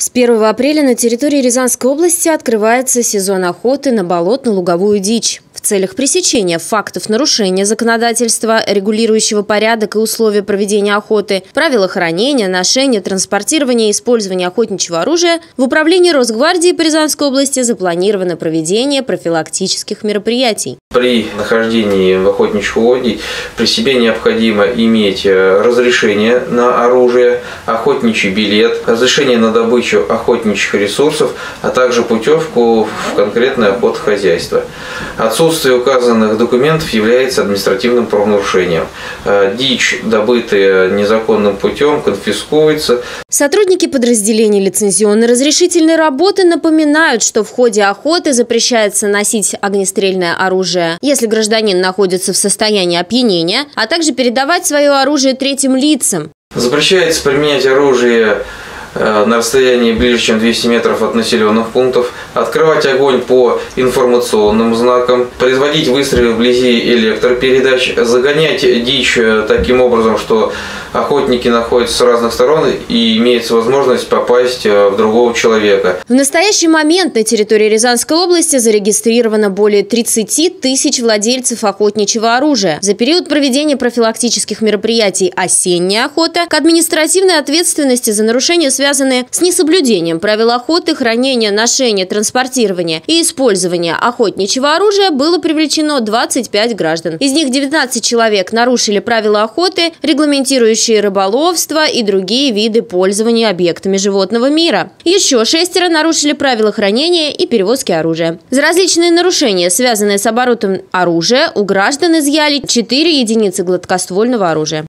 С 1 апреля на территории Рязанской области открывается сезон охоты на болотно-луговую дичь. В целях пресечения фактов нарушения законодательства, регулирующего порядок и условия проведения охоты, правила хранения, ношения, транспортирования и использования охотничьего оружия, в управлении Росгвардии по Рязанской области запланировано проведение профилактических мероприятий. При нахождении в охотничьих угодьях при себе необходимо иметь разрешение на оружие, охотничий билет, разрешение на добычу охотничьих ресурсов, а также путевку в конкретное охотхозяйство. Отсутствие указанных документов является административным правонарушением. Дичь, добытая незаконным путем, конфискуется. Сотрудники подразделений лицензионно-разрешительной работы напоминают, что в ходе охоты запрещается носить огнестрельное оружие, если гражданин находится в состоянии опьянения, а также передавать свое оружие третьим лицам. Запрещается применять оружие на расстоянии ближе, чем 200 метров от населенных пунктов, открывать огонь по информационным знакам, производить выстрелы вблизи электропередач, загонять дичь таким образом, что охотники находятся с разных сторон и имеется возможность попасть в другого человека. В настоящий момент на территории Рязанской области зарегистрировано более 30 тысяч владельцев охотничьего оружия. За период проведения профилактических мероприятий «Осенняя охота» к административной ответственности за нарушения, связанные с несоблюдением правил охоты, хранения, ношения, транспортирования и использования охотничьего оружия, было привлечено 25 граждан. Из них 19 человек нарушили правила охоты, регламентирующие рыболовство и другие виды пользования объектами животного мира. Еще 6 нарушили правила хранения и перевозки оружия. За различные нарушения, связанные с оборотом оружия, у граждан изъяли 4 единицы гладкоствольного оружия.